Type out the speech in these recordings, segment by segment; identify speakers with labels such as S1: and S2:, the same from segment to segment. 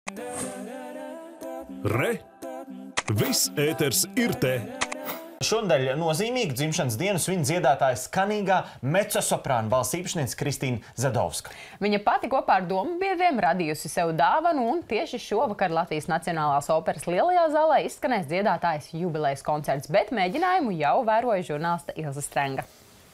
S1: Re! Viss ēters ir te!
S2: Šonadēļ nozīmīgu dzimšanas dienu svin dziedātāja skanīgā mecosoprāna balss īpašniece Kristīna Zadovska.
S3: Viņa pati kopā ar domu biedriem radījusi sev dāvanu, un tieši šovakar Latvijas Nacionālās operas lielajā zālē izskanēs dziedātājas jubilejas koncerts, bet mēģinājumu jau vēroja žurnāliste Ilze Strenga.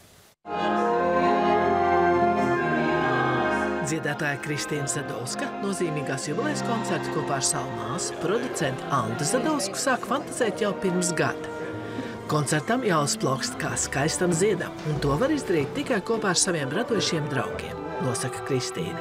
S4: Dziedātāja Kristīna Zadovska nozīmīgās jubilejas koncertu kopā ar savu māsu, producentu Aldu Zadovsku, sāk fantazēt jau pirms gada. Koncertam jāuzplaukst kā skaistam ziedam, un to var izdarīt tikai kopā ar saviem radošiem draugiem, nosaka Kristīna.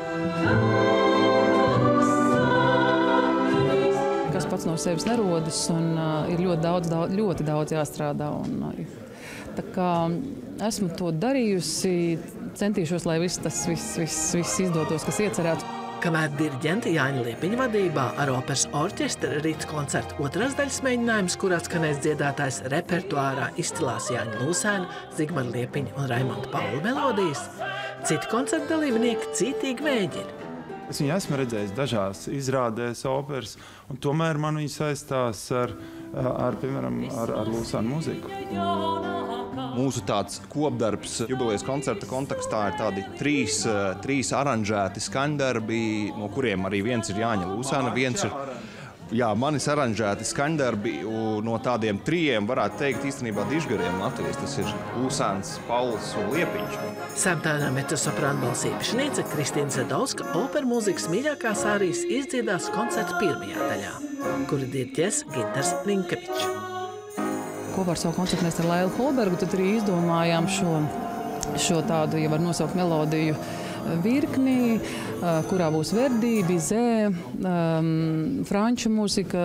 S5: Kas pats no sevis nerodas, un ir ļoti daudz jāstrādā. Tā kā esmu to darījusi, centīšos, lai viss izdotos, kas iecerēts.
S4: Kamēr diriģenta Jāņa Liepiņa vadībā ar operas orķestra rīt koncerta otrās daļas mēģinājums, kurā skanēs dziedātājs repertuārā izcilās Jāņa Lūsēna, Zigmara Liepiņa un Raimonda Paula melodijas, citi koncerta dalībnieki cītīgi mēģina.
S6: Es viņu esmu redzējis dažās izrādēs operas, un tomēr man viņa saistās piemēram, ar Lūsēnu mūziku.
S7: Mūsu tāds kopdarbs jubilejas koncerta kontekstā ir tādi trīs aranžēti skaņdarbi, no kuriem arī viens ir Jāņa Lūsēna, viens ir manis aranžēti skaņdarbi, no tādiem trijiem varētu teikt īstenībā dižgariem Latvijas. Tas ir Lūsēns, Pauls un Liepiņš.
S4: Samtainā mecosoprāna balss īpašniece Kristīna Zadovska opera mūzikas mīļākās ārijas izdziedās koncerta pirmajā daļā, kuru diriģēs Gintars Rinkevičs.
S5: Kopā ar savu koncertmeistaru Lailu Holbergu tad arī izdomājām šo tādu, ja var nosaukt melodiju virkni, kurā būs Verdi, Bizet, franču mūzika.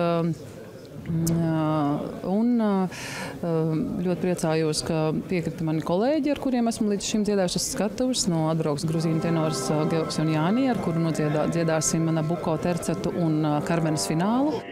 S5: Un ļoti priecājos, ka piekrita mani kolēģi, ar kuriem esmu līdz šim dziedājuši uz skatuves. No atbrauks gruzīnu tenors Georgs un Jāni, ar kuru dziedāsim Nabuko tercetu un Karmenes finālu.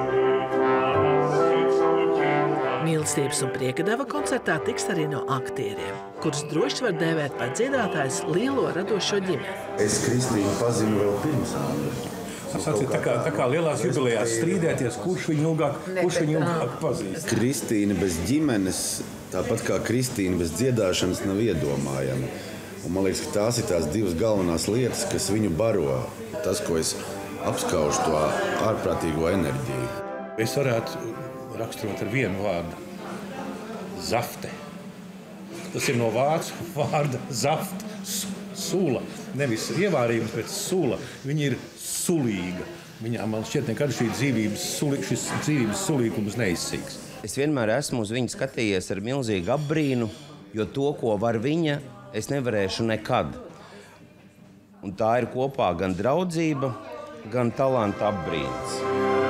S4: Mīlestības un prieka deva koncertā tiks arī no aktieriem, kurus droši var dēvēt par dziedātājs lielo radošo ģimeni.
S8: Es Kristīnu pazinu vēl pirms
S9: Tā kā lielās jubilejās strīdēties, kurš viņu ilgāk pazīst.
S8: Kristīna bez ģimenes, tāpat kā Kristīna bez dziedāšanas, nav iedomājama. Un man liekas, ka tās ir tās divas galvenās lietas, kas viņu baro. Tas, ko es apskaužu, to ārprātīgo enerģiju.
S9: Es varētu raksturot ar vienu vārdu – zafte. Tas ir no vācu vārda zaft, sula. Nevis ievārījums, bet sula. Viņa ir sulīga. Viņā man šķiet nekad šis dzīvības sulīgums neizsīks.
S10: Es vienmēr esmu uz viņu skatījies ar milzīgu apbrīnu, jo to, ko var viņa, es nevarēšu nekad. Un tā ir kopā gan draudzība, gan talanta apbrīns.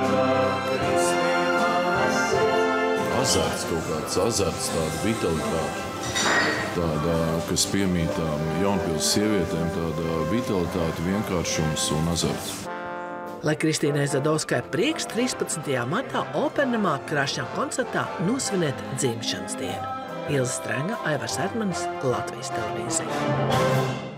S11: Azarts, kaut kāds azarts, tāda vitalitāte, tāda, kas piemītām Jaunpils sievietēm, tāda vitalitāte, vienkāršums un azarts.
S4: Lai Kristīnai Zadovskai prieks 13. martā Opernamā krāšņā koncertā nosvinēt dzimšanas dienu. Ilze Strenga, Aivars Ertmanis, Latvijas televīzija.